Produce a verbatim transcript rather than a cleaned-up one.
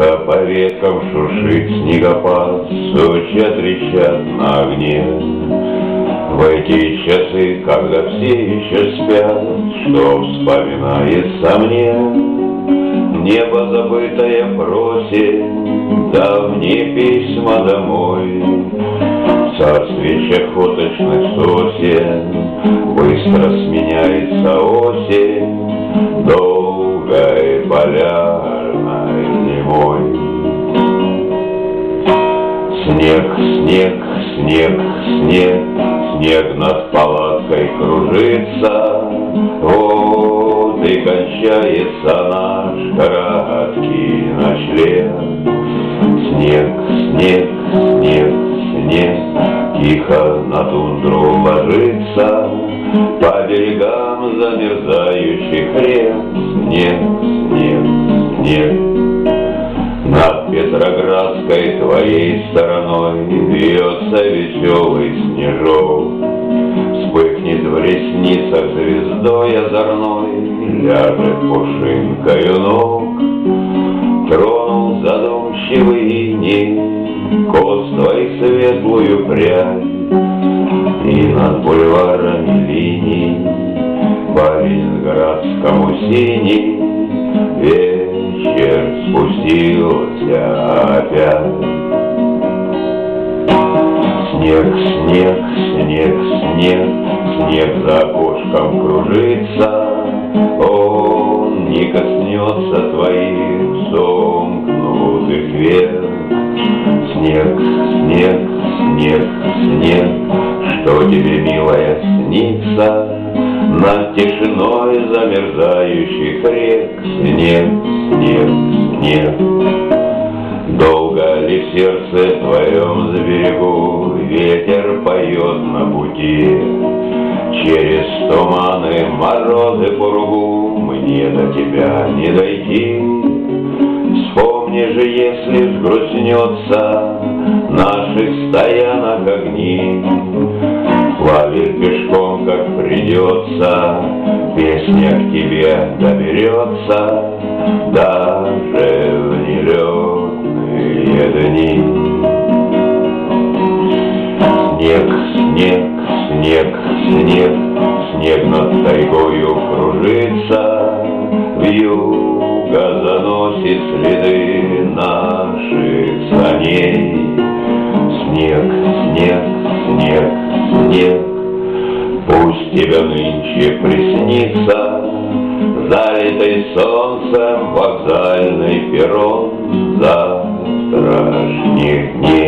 Тихо по веткам шуршит снегопад, сучья трещат на огне. В эти часы, когда все еще спят, что вспоминается мне, небо забытое просит давние письма домой. В царстве чахоточных сосен быстро сменяется осень долгой полярной зимой. Снег, снег, снег, снег, снег над палаткой кружится. Вот и кончается наш короткий ночлег. Снег, снег, снег, снег тихо на тундру ложится, по берегам замерзающих рек. Снег, снег, снег над Петроградской твоей стороной вьется веселый снежок. Вспыхнет в ресницах звездой озорной, ляжет пушинкою ног. Тронул задумчивый иней кос твоих светлую прядь, и над бульварами линий по Ленинградскому синий вечер спустился опять. Снег, снег, снег, снег, снег за окошком кружится. Он не коснется твоих сомкнутых век. Снег, снег, снег, снег, что тебе, милая, снится над тишиной замерзающих рек. Снег, снег, снег. Долго ли в сердце твоем заберегу ветер поет на пути? Через туманы, морозы, пургу мне до тебя не дойти. Вспомни же, если взгрустнется наших стоянок огни, плавит пешком, как придется, песня к тебе доберется даже в нелетные дни. Снег, снег, снег, снег, снег над тайгою кружится, вьюга заносит следы наших саней. Снег, снег, снег, снег, пусть тебе нынче приснится залитый солнцем вокзальный перрон завтрашних дней.